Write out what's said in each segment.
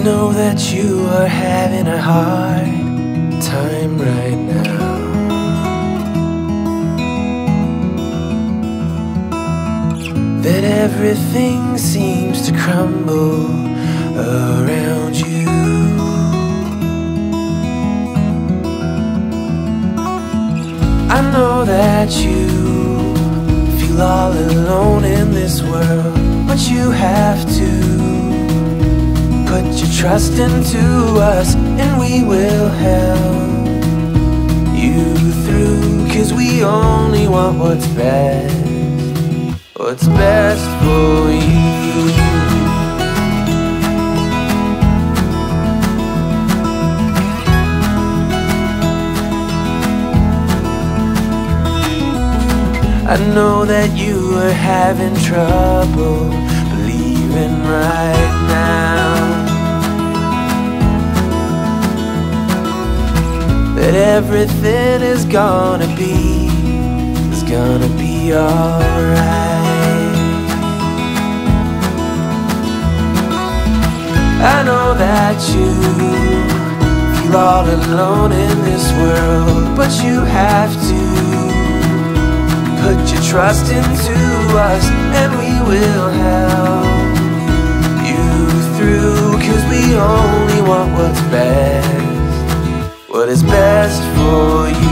know that you are having a hard time right now. That everything seems to crumble around you. I know that you feel all alone in this world, but you have to put your trust into us, and we will help you through. 'Cause we only want what's best for you. I know that you are having trouble believing right now that everything is gonna be alright. I know that you feel all alone in this world, but you have to put your trust into us, and we will help you through. 'Cause we only want what is best for you.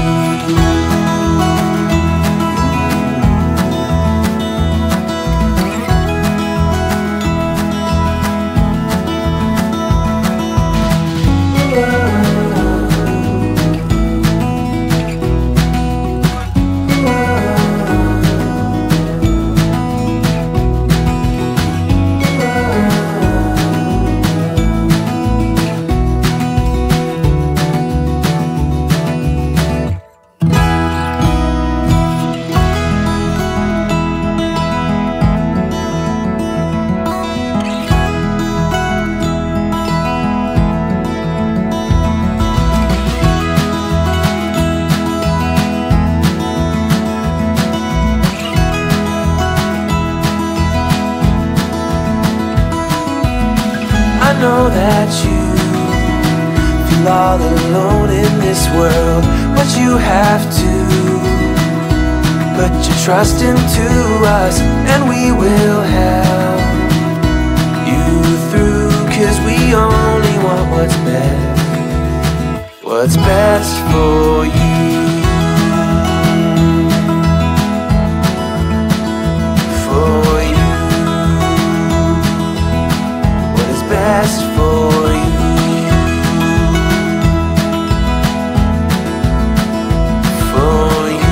I know that you feel all alone in this world, but you have to put your trust into us, and we will help you through. 'Cause we only want what's best for you. Best for you. For you.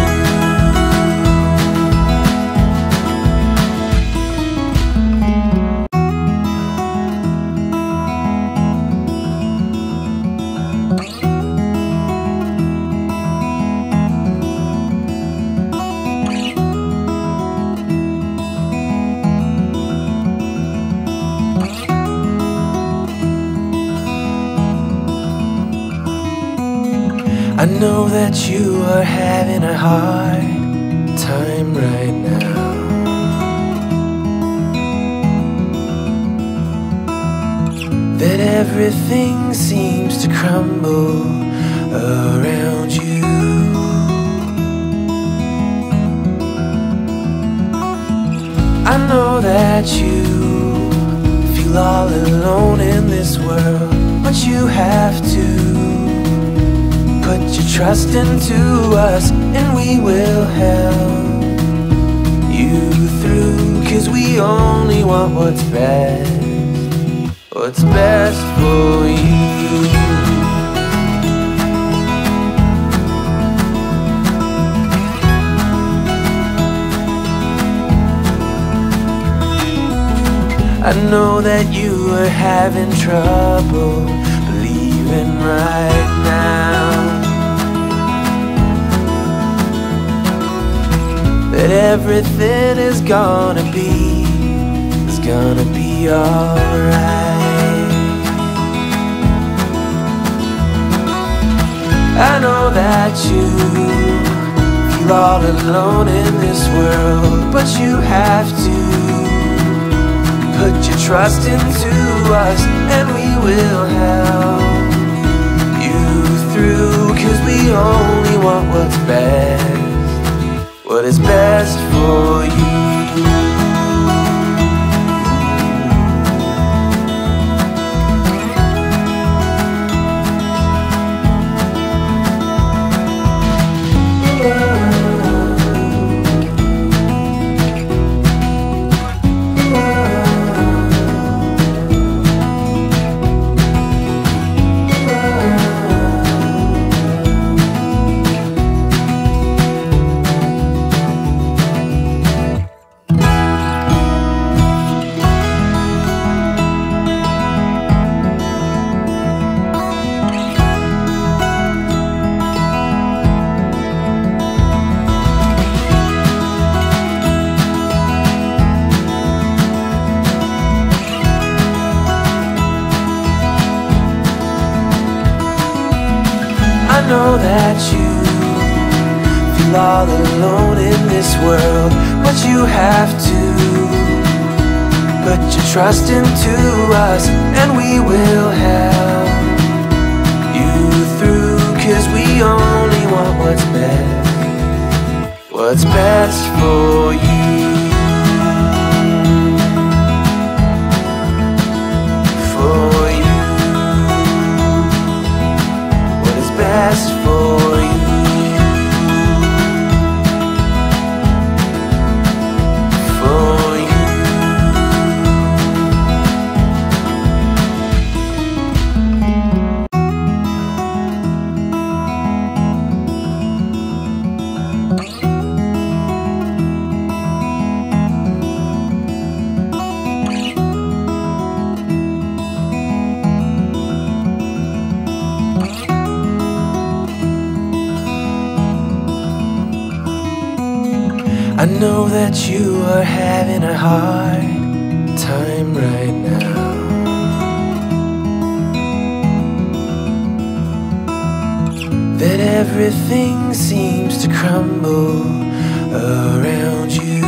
I know that you are having a hard time right now. That everything seems to crumble around you. I know that you feel all alone in this world, but you have to put your trust into us, and we will help you through. 'Cause we only want what's best for you. I know that you are having trouble believing right now that everything is gonna be alright. I know that you feel all alone in this world, but you have to Put your trust into us and we will help you through, 'cause we only want what's best, what is best for you. I know that you feel all alone in this world, but you have to put your trust into us and we will help you through, 'cause we only want what's best for you. Best for you, for you. I know that you are having a hard time right now. That everything seems to crumble around you.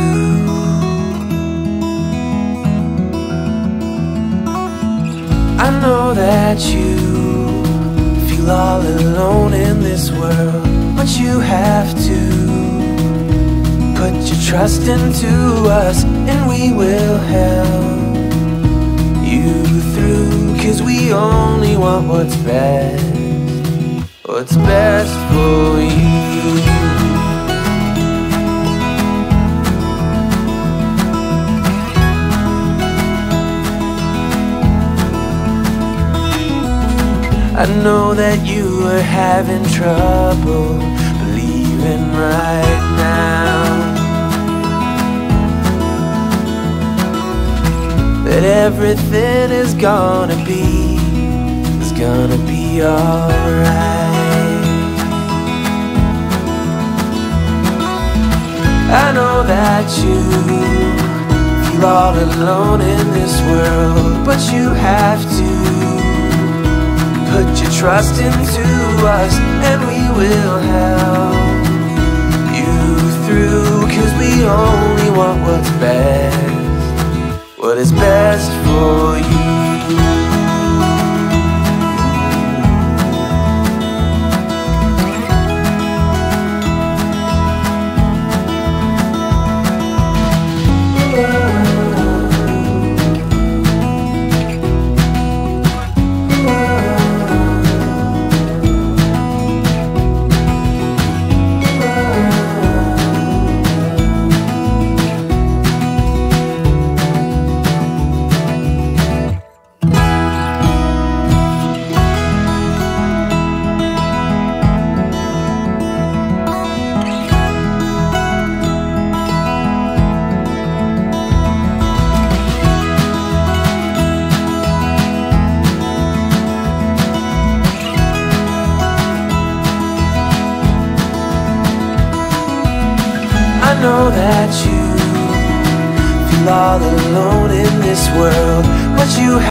I know that you feel all alone in this world, but you have to put your trust into us and we will help you through, 'cause we only want what's best for you. I know that you are having trouble believing right now that everything is gonna be alright. I know that you feel all alone in this world, but you have to put your trust into us and we will help you through, 'cause we only want what's best, what is best for you. I know that you feel all alone in this world,